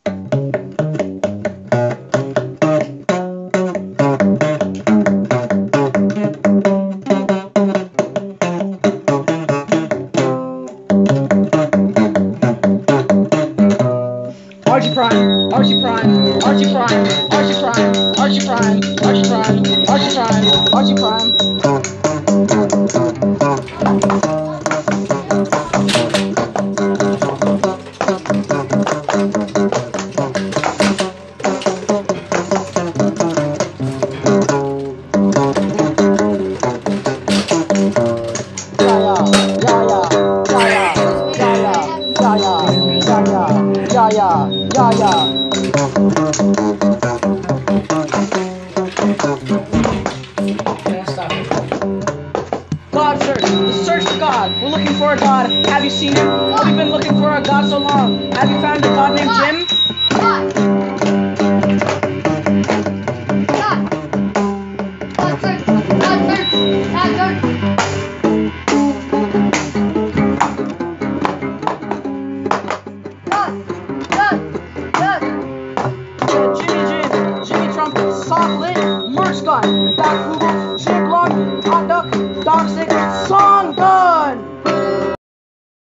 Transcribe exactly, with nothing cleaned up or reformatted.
Archie Prime, Archie Prime, Archie Prime, Archie Prime, Archie Prime, Archie Prime, Archie Prime, Archie Prime. Yeah, yeah, yeah, yeah. God search, the search for God. We're looking for a God. Have you seen him? We've been looking for a God so long. Have you found a God named Jim? God. God. God search. God search. God search. God. God. God. Jimmy Jim, Jimmy Trumpet, Soft Lit, Merch Gun, Doc Google, Chip Lock, Hot Duck, Dog Stick, Song.